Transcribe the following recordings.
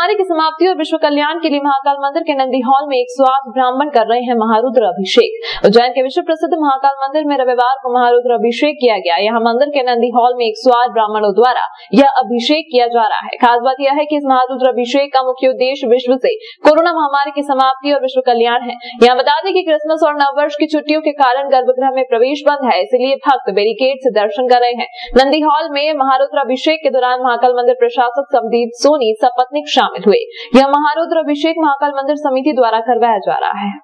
महामारी की समाप्ति और विश्व कल्याण के लिए महाकाल मंदिर के नंदी हॉल में 108 ब्राह्मण कर रहे हैं महारुद्र अभिषेक। उज्जैन के विश्व प्रसिद्ध महाकाल मंदिर में रविवार को महारुद्र अभिषेक किया गया। यहाँ मंदिर के नंदी हॉल में 108 ब्राह्मणों द्वारा यह अभिषेक किया जा रहा है। खास बात यह है कि इस महारुद्र अभिषेक का मुख्य उद्देश्य विश्व से कोरोना महामारी की समाप्ति और विश्व कल्याण है। यहाँ बता दें कि क्रिसमस और नववर्ष की छुट्टियों के कारण गर्भगृह में प्रवेश बंद है, इसलिए भक्त बैरिकेड से दर्शन कर रहे हैं। नंदी हॉल में महारुद्र अभिषेक के दौरान महाकाल मंदिर प्रशासक समदीप सोनी सपत्नीक शामिल हुए। यह महारुद्र अभिषेक महाकाल मंदिर समिति द्वारा करवाया जा रहा है।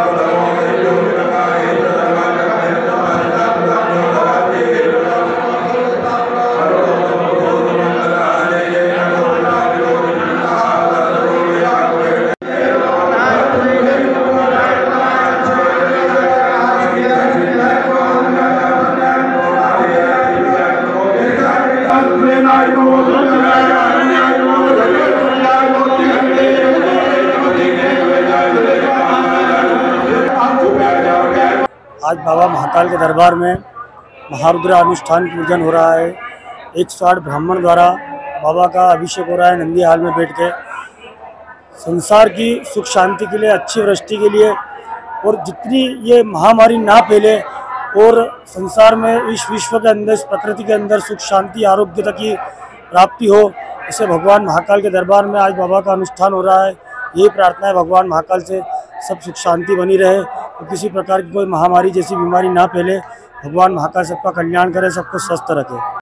आज बाबा महाकाल के दरबार में महारुद्र अनुष्ठान पूजन हो रहा है। 108 ब्राह्मण द्वारा बाबा का अभिषेक हो रहा है नंदी हाल में बैठ के। संसार की सुख शांति के लिए, अच्छी वृष्टि के लिए और जितनी ये महामारी ना फैले और संसार में इस विश्व के अंदर, इस प्रकृति के अंदर सुख शांति आरोग्यता की प्राप्ति हो, इसे भगवान महाकाल के दरबार में आज बाबा का अनुष्ठान हो रहा है। यही प्रार्थना है भगवान महाकाल से सब सुख शांति बनी रहे और किसी प्रकार की कोई महामारी जैसी बीमारी ना फैले। भगवान महाकाल सबका कल्याण करे, सबको स्वस्थ रखे।